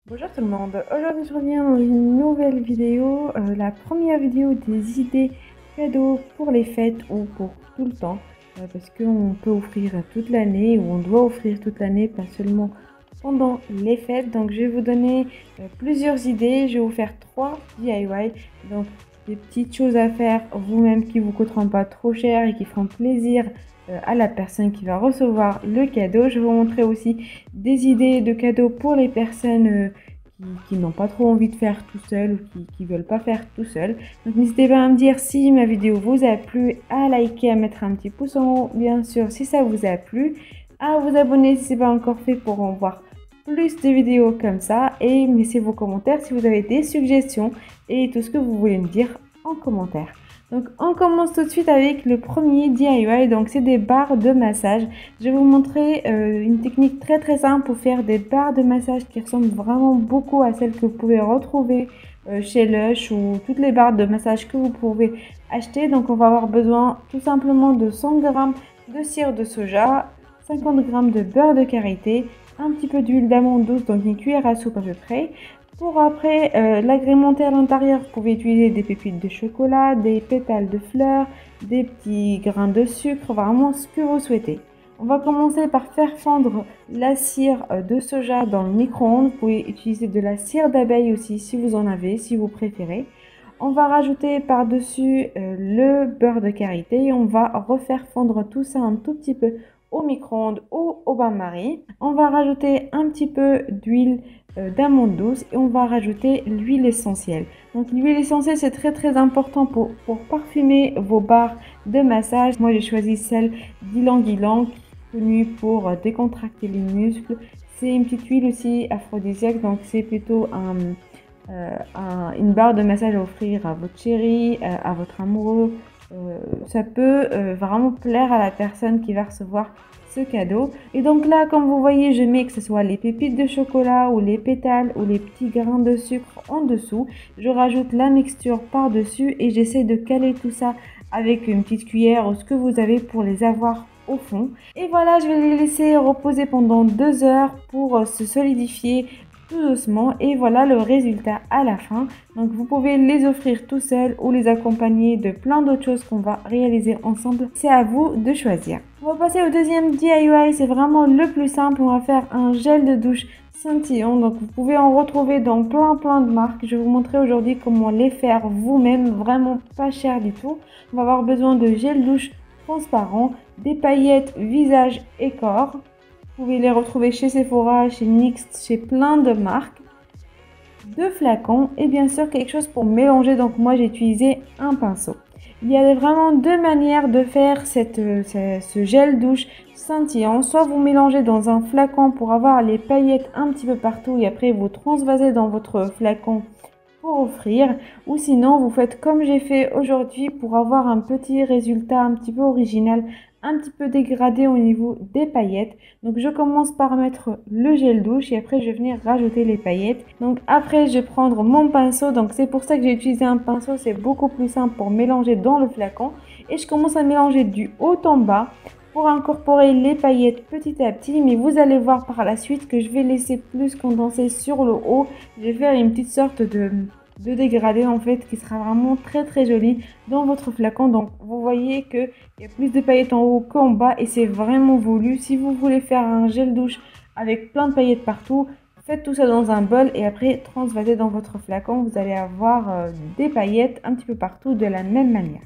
Bonjour tout le monde, aujourd'hui je reviens dans une nouvelle vidéo, la première vidéo des idées cadeaux pour les fêtes ou pour tout le temps, parce qu'on peut offrir toute l'année ou on doit offrir toute l'année, pas seulement pendant les fêtes. Donc je vais vous donner plusieurs idées, je vais vous faire 3 DIY, donc des petites choses à faire vous-même qui vous coûteront pas trop cher et qui feront plaisir à la personne qui va recevoir le cadeau. Je vais vous montrer aussi des idées de cadeaux pour les personnes qui n'ont pas trop envie de faire tout seul ou qui veulent pas faire tout seul. Donc n'hésitez pas à me dire si ma vidéo vous a plu, à liker, à mettre un petit pouce en haut, bien sûr si ça vous a plu, à vous abonner si ce n'est pas encore fait pour en voir plus de vidéos comme ça, et laissez vos commentaires si vous avez des suggestions et tout ce que vous voulez me dire en commentaire. Donc on commence tout de suite avec le premier DIY, donc c'est des barres de massage. Je vais vous montrer une technique très simple pour faire des barres de massage qui ressemblent vraiment beaucoup à celles que vous pouvez retrouver chez Lush ou toutes les barres de massage que vous pouvez acheter. Donc on va avoir besoin tout simplement de 100 g de cire de soja, 50 g de beurre de karité, un petit peu d'huile d'amande douce, donc une cuillère à soupe à peu près. Pour après l'agrémenter à l'intérieur, vous pouvez utiliser des pépites de chocolat, des pétales de fleurs, des petits grains de sucre, vraiment ce que vous souhaitez. On va commencer par faire fondre la cire de soja dans le micro-ondes. Vous pouvez utiliser de la cire d'abeille aussi si vous en avez, si vous préférez. On va rajouter par-dessus le beurre de karité et on va refaire fondre tout ça un tout petit peu au micro-ondes ou au bain-marie. On va rajouter un petit peu d'huile d'amande douce et on va rajouter l'huile essentielle. Donc l'huile essentielle c'est très important pour parfumer vos barres de massage. Moi j'ai choisi celle d'Ylang Ylang, connue pour décontracter les muscles. C'est une petite huile aussi aphrodisiaque, donc c'est plutôt une barre de massage à offrir à votre chéri, à votre amoureux. Ça peut vraiment plaire à la personne qui va recevoir ce cadeau. Et donc là, comme vous voyez, je mets que ce soit les pépites de chocolat ou les pétales ou les petits grains de sucre en dessous. Je rajoute la mixture par-dessus et j'essaie de caler tout ça avec une petite cuillère ou ce que vous avez pour les avoir au fond. Et voilà, je vais les laisser reposer pendant 2 heures pour se solidifier tout doucement, et voilà le résultat à la fin. Donc vous pouvez les offrir tout seul ou les accompagner de plein d'autres choses qu'on va réaliser ensemble. C'est à vous de choisir. On va passer au deuxième DIY, c'est vraiment le plus simple. On va faire un gel de douche scintillant. Donc vous pouvez en retrouver dans plein de marques. Je vais vous montrer aujourd'hui comment les faire vous-même, vraiment pas cher du tout. On va avoir besoin de gel douche transparent, des paillettes visage et corps. Vous pouvez les retrouver chez Sephora, chez NYX, chez plein de marques. 2 flacons et bien sûr quelque chose pour mélanger. Donc moi j'ai utilisé un pinceau. Il y a vraiment 2 manières de faire ce gel douche scintillant. Soit vous mélangez dans un flacon pour avoir les paillettes un petit peu partout et après vous transvasez dans votre flacon pour offrir, ou sinon vous faites comme j'ai fait aujourd'hui pour avoir un petit résultat un petit peu original, un petit peu dégradé au niveau des paillettes. Donc je commence par mettre le gel douche et après je vais venir rajouter les paillettes. Donc après je vais prendre mon pinceau, donc c'est pour ça que j'ai utilisé un pinceau, c'est beaucoup plus simple pour mélanger dans le flacon, et je commence à mélanger du haut en bas pour incorporer les paillettes petit à petit. Mais vous allez voir par la suite que je vais laisser plus condenser sur le haut. Je vais faire une petite sorte de dégradé en fait qui sera vraiment très joli dans votre flacon. Donc vous voyez que il y a plus de paillettes en haut qu'en bas et c'est vraiment voulu. Si vous voulez faire un gel douche avec plein de paillettes partout, faites tout ça dans un bol et après transvasez dans votre flacon. Vous allez avoir des paillettes un petit peu partout de la même manière.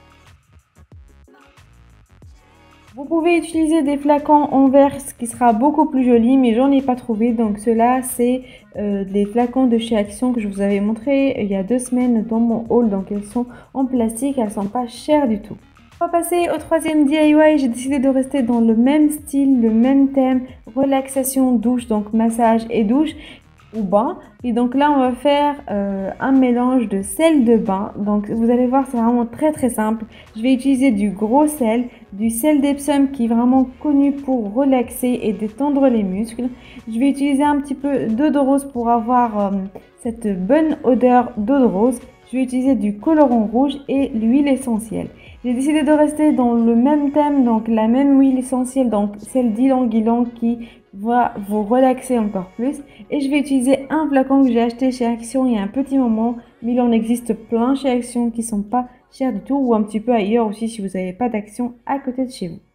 Vous pouvez utiliser des flacons en verre, ce qui sera beaucoup plus joli, mais j'en ai pas trouvé. Donc ceux-là, c'est des flacons de chez Action que je vous avais montré il y a 2 semaines dans mon haul. Donc elles sont en plastique, elles sont pas chères du tout. On va passer au troisième DIY. J'ai décidé de rester dans le même style, le même thème, relaxation, douche, donc massage et douche ou bain. Et donc là on va faire un mélange de sel de bain. Donc vous allez voir, c'est vraiment très simple. Je vais utiliser du gros sel, du sel d'Epsom qui est vraiment connu pour relaxer et détendre les muscles. Je vais utiliser un petit peu d'eau de rose pour avoir cette bonne odeur d'eau de rose. Je je vais utiliser du colorant rouge et l'huile essentielle. J'ai décidé de rester dans le même thème, donc la même huile essentielle, donc celle d'ylang-ylang qui va vous relaxer encore plus. Et je vais utiliser un flacon que j'ai acheté chez Action il y a un petit moment, mais il en existe plein chez Action qui sont pas chers du tout, ou un petit peu ailleurs aussi si vous n'avez pas d'Action à côté de chez vous.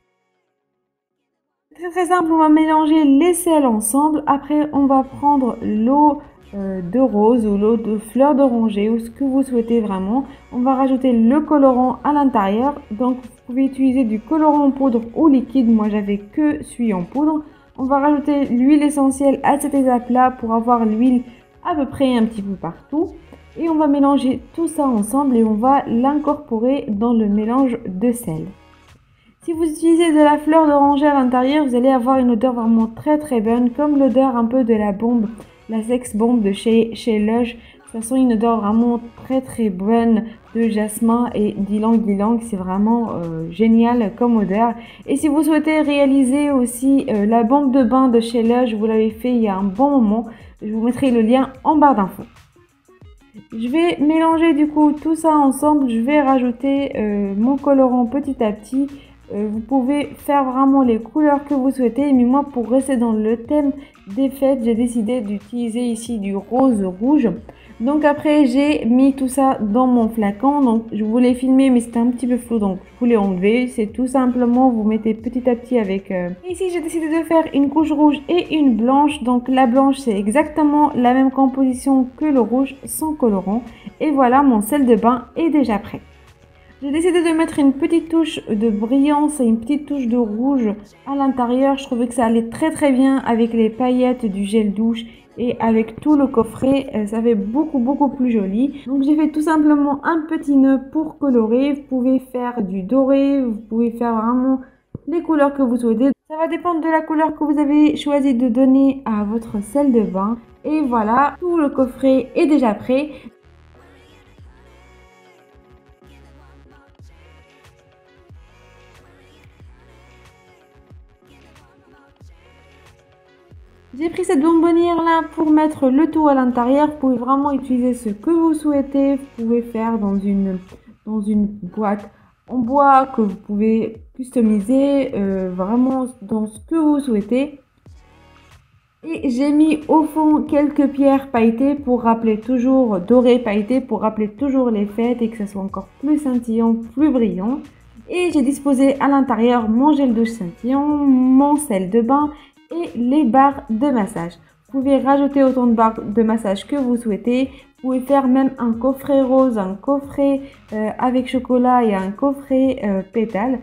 Très simple, on va mélanger les sels ensemble. Après, on va prendre l'eau de rose ou l'eau de fleur d'oranger ou ce que vous souhaitez vraiment. On va rajouter le colorant à l'intérieur. Donc, vous pouvez utiliser du colorant en poudre ou liquide. Moi, j'avais que celui en poudre. On va rajouter l'huile essentielle à cette étape-là pour avoir l'huile à peu près un petit peu partout. Et on va mélanger tout ça ensemble et on va l'incorporer dans le mélange de sel. Si vous utilisez de la fleur d'oranger à l'intérieur, vous allez avoir une odeur vraiment très bonne, comme l'odeur un peu de la bombe, la sex bomb de chez Lush. Ça sent une odeur vraiment très bonne de jasmin et d'ylang-ylang. C'est vraiment génial comme odeur. Et si vous souhaitez réaliser aussi la bombe de bain de chez Lush, vous l'avez fait il y a un bon moment, je vous mettrai le lien en barre d'infos. Je vais mélanger du coup tout ça ensemble. Je vais rajouter mon colorant petit à petit. Vous pouvez faire vraiment les couleurs que vous souhaitez, mais moi pour rester dans le thème des fêtes, j'ai décidé d'utiliser ici du rose rouge. Donc après j'ai mis tout ça dans mon flacon, donc je voulais filmer mais c'était un petit peu flou donc je voulais enlever. C'est tout simplement vous mettez petit à petit avec... Ici j'ai décidé de faire une couche rouge et une blanche, donc la blanche c'est exactement la même composition que le rouge sans colorant. Et voilà, mon sel de bain est déjà prêt. J'ai décidé de mettre une petite touche de brillance et une petite touche de rouge à l'intérieur. Je trouvais que ça allait très bien avec les paillettes du gel douche et avec tout le coffret. Ça fait beaucoup plus joli. Donc j'ai fait tout simplement un petit nœud pour colorer. Vous pouvez faire du doré, vous pouvez faire vraiment les couleurs que vous souhaitez. Ça va dépendre de la couleur que vous avez choisi de donner à votre sel de bain. Et voilà, tout le coffret est déjà prêt. J'ai pris cette bonbonnière là pour mettre le tout à l'intérieur. Vous pouvez vraiment utiliser ce que vous souhaitez. Vous pouvez faire dans une boîte en bois que vous pouvez customiser vraiment dans ce que vous souhaitez. Et j'ai mis au fond quelques pierres pailletées pour rappeler toujours, dorées pailletées pour rappeler toujours les fêtes et que ça soit encore plus scintillant, plus brillant. Et j'ai disposé à l'intérieur mon gel douche scintillant, mon sel de bain et les barres de massage. Vous pouvez rajouter autant de barres de massage que vous souhaitez. Vous pouvez faire même un coffret rose, un coffret avec chocolat et un coffret pétales.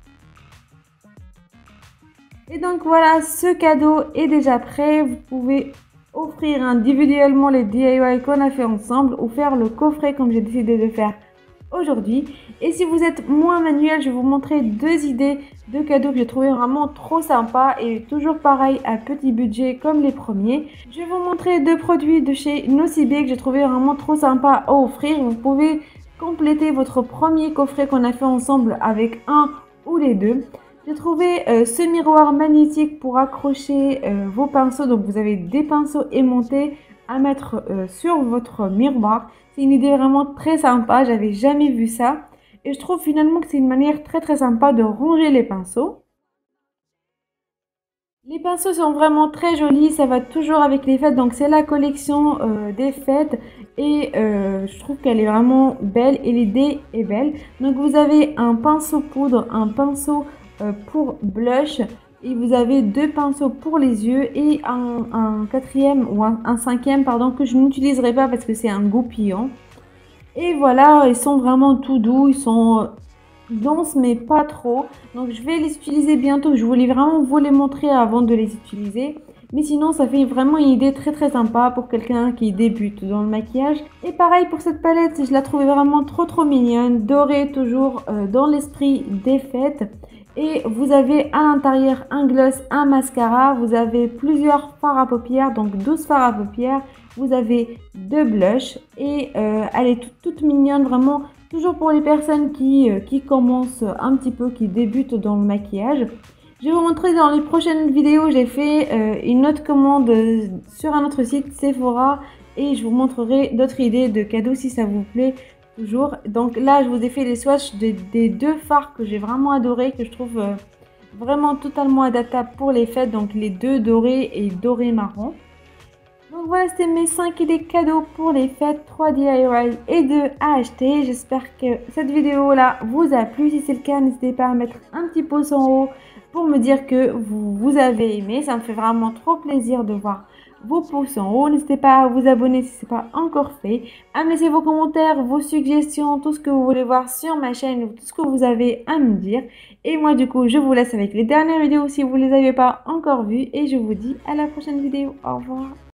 Et donc voilà, ce cadeau est déjà prêt. Vous pouvez offrir individuellement les DIY qu'on a fait ensemble ou faire le coffret comme j'ai décidé de faire aujourd'hui. Et si vous êtes moins manuel, je vais vous montrer deux idées de cadeaux que j'ai trouvé vraiment trop sympas et toujours pareil à petit budget comme les premiers. Je vais vous montrer deux produits de chez Nocibé que j'ai trouvé vraiment trop sympa à offrir. Vous pouvez compléter votre premier coffret qu'on a fait ensemble avec un ou les deux. J'ai trouvé ce miroir magnétique pour accrocher vos pinceaux. Donc vous avez des pinceaux aimantés à mettre sur votre miroir. C'est une idée vraiment très sympa, j'avais jamais vu ça. Et je trouve finalement que c'est une manière très sympa de ranger les pinceaux. Les pinceaux sont vraiment très jolis, ça va toujours avec les fêtes. Donc c'est la collection des fêtes et je trouve qu'elle est vraiment belle et l'idée est belle. Donc vous avez un pinceau poudre, un pinceau pour blush. Et vous avez deux pinceaux pour les yeux et un quatrième ou un cinquième pardon que je n'utiliserai pas parce que c'est un goupillon. Et voilà, ils sont vraiment tout doux, ils sont denses mais pas trop. Donc je vais les utiliser bientôt, je voulais vraiment vous les montrer avant de les utiliser. Mais sinon ça fait vraiment une idée très sympa pour quelqu'un qui débute dans le maquillage. Et pareil pour cette palette, je la trouvais vraiment trop mignonne, dorée toujours dans l'esprit des fêtes. Et vous avez à l'intérieur un gloss, un mascara, vous avez plusieurs fards à paupières, donc 12 fards à paupières, vous avez deux blushs et elle est toute mignonne, vraiment toujours pour les personnes qui commencent un petit peu, qui débutent dans le maquillage. Je vais vous montrer dans les prochaines vidéos, j'ai fait une autre commande sur un autre site, Sephora, et je vous montrerai d'autres idées de cadeaux si ça vous plaît toujours. Donc là, je vous ai fait les swatchs des deux fards que j'ai vraiment adoré, que je trouve vraiment totalement adaptables pour les fêtes, donc les deux dorés et doré marron. Donc voilà, c'était mes 5 idées cadeaux pour les fêtes, 3 DIY et 2 à acheter. J'espère que cette vidéo là vous a plu. Si c'est le cas, n'hésitez pas à mettre un petit pouce en haut pour me dire que vous avez aimé. Ça me fait vraiment trop plaisir de voir vos pouces en haut. N'hésitez pas à vous abonner si ce n'est pas encore fait, à me laisser vos commentaires, vos suggestions, tout ce que vous voulez voir sur ma chaîne ou tout ce que vous avez à me dire. Et moi du coup, je vous laisse avec les dernières vidéos si vous ne les avez pas encore vues et je vous dis à la prochaine vidéo. Au revoir.